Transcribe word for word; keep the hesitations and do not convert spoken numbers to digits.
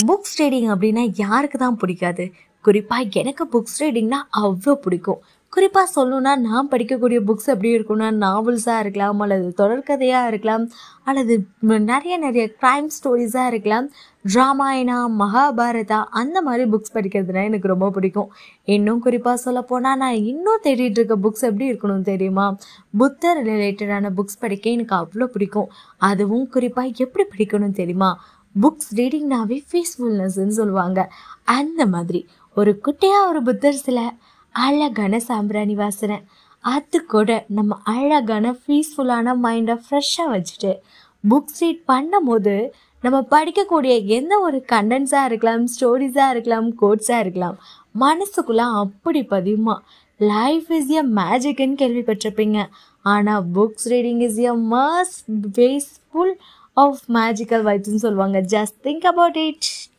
Books reading அப்படின்னா யாருக்கு தான் பிடிக்காது? குறிப்பாக எனக்கு புக்ஸ் ரீடிங்னா அவ்வளோ பிடிக்கும். குறிப்பாக சொல்லணுன்னா நான் படிக்கக்கூடிய புக்ஸ் எப்படி இருக்குன்னா நாவல்ஸாக இருக்கலாம், அல்லது தொடர்கதையாக இருக்கலாம், அல்லது நிறைய நிறைய க்ரைம் ஸ்டோரிஸாக இருக்கலாம், ராமாயணா மகாபாரதா அந்த மாதிரி புக்ஸ் படிக்கிறதுனா எனக்கு ரொம்ப பிடிக்கும். இன்னும் குறிப்பாக சொல்லப்போனால் நான் இன்னும் தேடிட்டு இருக்க புக்ஸ் எப்படி இருக்கணும் தெரியுமா? புத்தர் ரிலேட்டடான புக்ஸ் படிக்க எனக்கு அவ்வளோ பிடிக்கும். அதுவும் குறிப்பாக எப்படி படிக்கணும் தெரியுமா? புக்ஸ் ரீடிங்னாவே பீஸ்ஃபுல்னஸ்ன்னு சொல்லுவாங்க. அந்த மாதிரி ஒரு குட்டியாக ஒரு புத்தர் சிலை, அழகான சாம்பிராணி வாசனை, அது கூட நம்ம அழகான பீஸ்ஃபுல்லான மைண்டை ஃப்ரெஷ்ஷாக வச்சுட்டு புக்ஸ் ரீட் பண்ணும் போது நம்ம படிக்கக்கூடிய எந்த ஒரு கண்டென்ட்ஸாக இருக்கலாம், ஸ்டோரிஸாக இருக்கலாம், கோட்ஸாக இருக்கலாம், மனசுக்குள்ளே அப்படி பதியுமா. லைஃப் இஸ் எ மேஜிக்னு கேள்விப்பட்டிருப்பீங்க. ஆனால் books reading is a must peaceful of magical வைப்ஸ்ன்னு சொல்லுவாங்க. Just think about it.